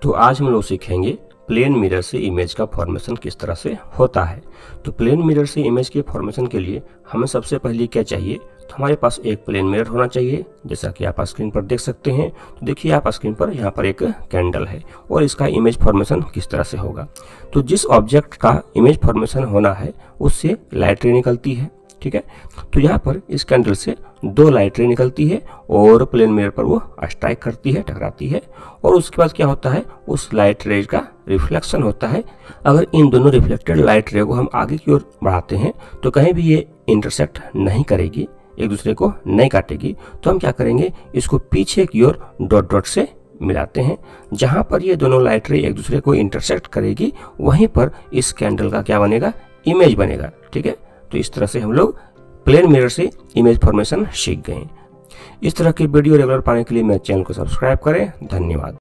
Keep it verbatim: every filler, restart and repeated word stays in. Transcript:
तो आज हम लोग सीखेंगे प्लेन मिरर से इमेज का फॉर्मेशन किस तरह से होता है। तो प्लेन मिरर से इमेज के फॉर्मेशन के लिए हमें सबसे पहले क्या चाहिए, तो हमारे पास एक प्लेन मिरर होना चाहिए, जैसा कि आप स्क्रीन पर देख सकते हैं। तो देखिए आप स्क्रीन पर यहाँ पर एक कैंडल है और इसका इमेज फॉर्मेशन किस तरह से होगा। तो जिस ऑब्जेक्ट का इमेज फॉर्मेशन होना है उससे लाइट रे निकलती है, ठीक है। तो यहाँ पर इस कैंडल से दो लाइट रे निकलती है और प्लेन मिरर पर वो स्ट्राइक करती है, टकराती है, और उसके बाद क्या होता है, उस लाइट रे का रिफ्लेक्शन होता है। अगर इन दोनों रिफ्लेक्टेड लाइट रे को हम आगे की ओर बढ़ाते हैं तो कहीं भी ये इंटरसेक्ट नहीं करेगी, एक दूसरे को नहीं काटेगी। तो हम क्या करेंगे, इसको पीछे की ओर डॉट डॉट से मिलाते हैं। जहां पर ये दोनों लाइट रे एक दूसरे को इंटरसेक्ट करेगी वहीं पर इस कैंडल का क्या बनेगा, इमेज बनेगा, ठीक है। तो इस तरह से हम लोग प्लेन मिरर से इमेज फॉर्मेशन सीख गए। इस तरह की वीडियो रेगुलर पाने के लिए मेरे चैनल को सब्सक्राइब करें। धन्यवाद।